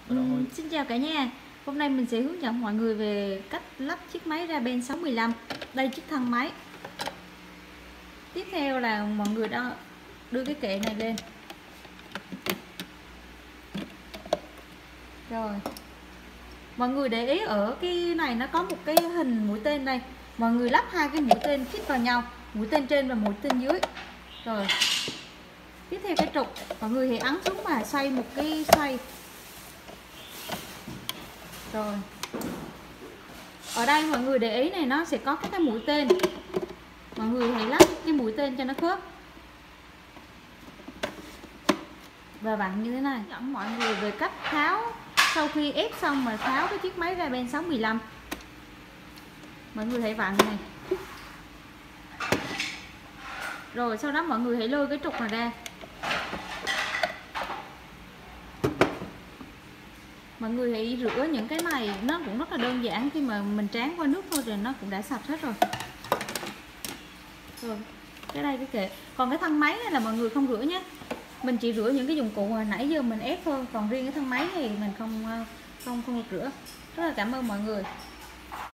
Xin chào cả nhà. Hôm nay mình sẽ hướng dẫn mọi người về cách lắp chiếc máy ra ben 615. Đây chiếc thân máy. Tiếp theo là mọi người đã đưa cái kệ này lên. Rồi. Mọi người để ý ở cái này nó có một cái hình mũi tên đây. Mọi người lắp hai cái mũi tên khít vào nhau, mũi tên trên và mũi tên dưới. Rồi. Tiếp theo cái trục, mọi người thì ấn xuống và xoay một cái xoay. Rồi. Ở đây mọi người để ý này, nó sẽ có các cái mũi tên. Mọi người hãy lắp cái mũi tên cho nó khớp và vặn như thế này. Dẫn mọi người về cách tháo sau khi ép xong mà tháo cái chiếc máy ra ben 615. Mọi người hãy vặn này. Rồi sau đó mọi người hãy lôi cái trục này ra. Mọi người hãy rửa những cái này, nó cũng rất là đơn giản, khi mà mình tráng qua nước thôi rồi nó cũng đã sạch hết rồi. Rồi, cái đây cái kệ. Còn cái thân máy này là mọi người không rửa nhé. Mình chỉ rửa những cái dụng cụ hồi nãy giờ mình ép thôi, còn riêng cái thân máy thì mình không được rửa. Rất là cảm ơn mọi người.